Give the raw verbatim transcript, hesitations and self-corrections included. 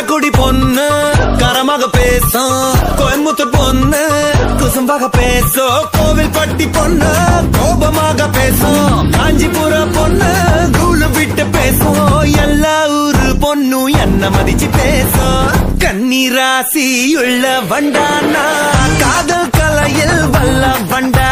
காரக்குடி பொண்ணு கரமாக பேசும், கோயம்புத்தூர் பொண்ணு குசும்பாக பேசும், கோவில் பட்டி பொண்ணு கோபமாக பேசும், காஞ்சிபுர பொண்ணு கூழு விட்டு பேசும், எல்லா ஊரு பொண்ணு என்ன மதிச்சு பேசும். கன்னி ராசியுள்ள வண்டானா காதல் கலையில் வல்ல வண்டா